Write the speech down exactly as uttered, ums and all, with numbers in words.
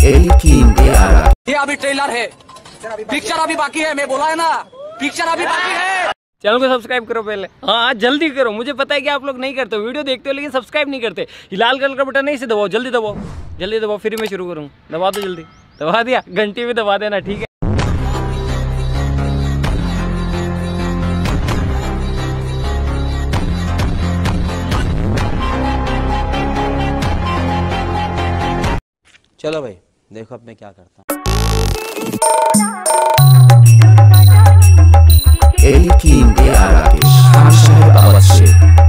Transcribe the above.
ये अभी ट्रेलर है, पिक्चर अभी बाकी है। मैं बोला है ना, पिक्चर अभी बाकी है। चैनल को सब्सक्राइब करो पहले, हाँ जल्दी करो। मुझे पता है कि आप लोग नहीं करते, वीडियो देखते हो लेकिन सब्सक्राइब नहीं करते। लाल कलर का बटन नहीं से दबाओ, जल्दी दबाओ, जल्दी दबाओ, फिर मैं शुरू करूँ। दबा दो जल्दी, दबा दिया, घंटी भी दबा देना, ठीक है। चलो भाई देखो अब मैं क्या करता हूँ। एटीन ए आर राकेश, हम शहर अवध से।